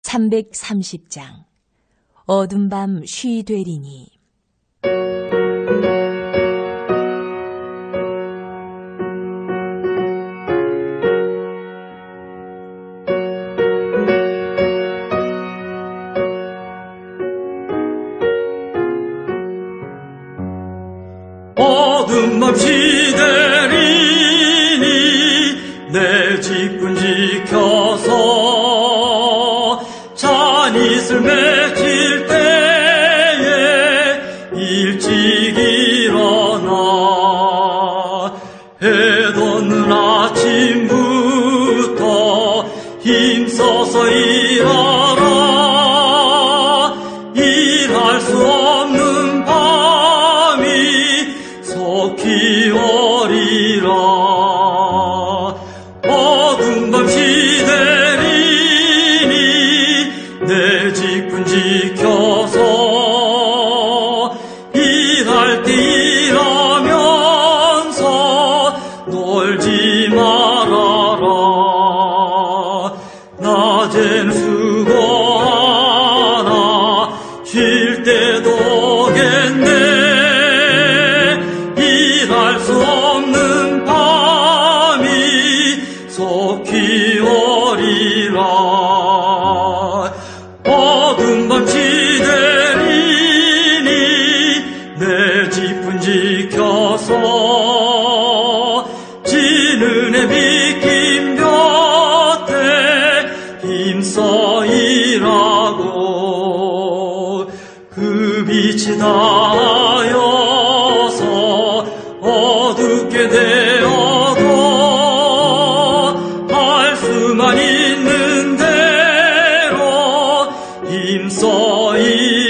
330장 어둠 밤 쉬 되리니. 어둠 밤 쉬 되리니 내 직분 지켜서 잔이슬 맺힐 때에 일찍 일어나 해 돋는 아침부터 힘써서 일하라. 일할 수 없는 밤이 속히 오리라. 어둠 밤 쉬 되리니 내 직분 지켜서 일할 때 일하면서 놀지 말아라. 낮엔 수고하나 쉴 때도 겠네. 일할 수 없는 밤이 속히 오리라. 어둠 밤 쉬 되리니 내 직분 지켜서 지는 해 비킴 곁에 힘써 일하고 그 빛이 닿아여서 어둡게 되어도 할 수만 있는 대로 힘써